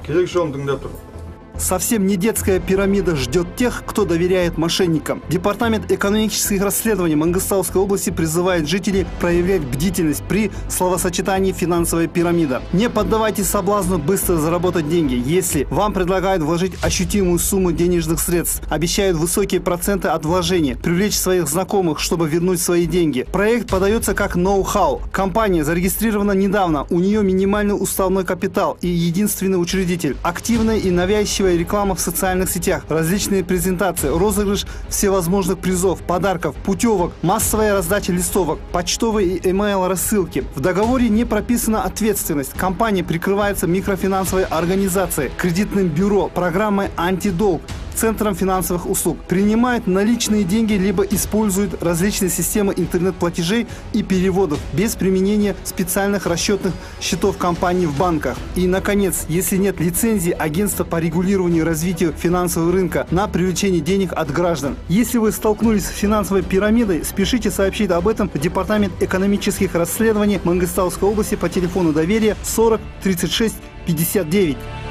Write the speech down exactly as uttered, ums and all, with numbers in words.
Кезекші жолын тыңдап тұр. Совсем не детская пирамида ждет тех, кто доверяет мошенникам. Департамент экономических расследований Мангыстауской области призывает жителей проявлять бдительность при словосочетании «финансовая пирамида». Не поддавайтесь соблазну быстро заработать деньги. Если вам предлагают вложить ощутимую сумму денежных средств, обещают высокие проценты от вложения, привлечь своих знакомых, чтобы вернуть свои деньги. Проект подается как ноу-хау. Компания зарегистрирована недавно, у нее минимальный уставной капитал и единственный учредитель. Активная и навязчивая реклама в социальных сетях, различные презентации, розыгрыш всевозможных призов, подарков, путевок, массовая раздача листовок, почтовые и email рассылки. В договоре не прописана ответственность. Компания прикрывается микрофинансовой организацией, кредитным бюро, программой «Антидолг», центром финансовых услуг. Принимают наличные деньги, либо используют различные системы интернет-платежей и переводов без применения специальных расчетных счетов компаний в банках. И, наконец, если нет лицензии агентства по регулированию и развитию финансового рынка на привлечение денег от граждан. Если вы столкнулись с финансовой пирамидой, спешите сообщить об этом в Департамент экономических расследований Мангыстауской области по телефону доверия сорок тридцать шесть пятьдесят девять.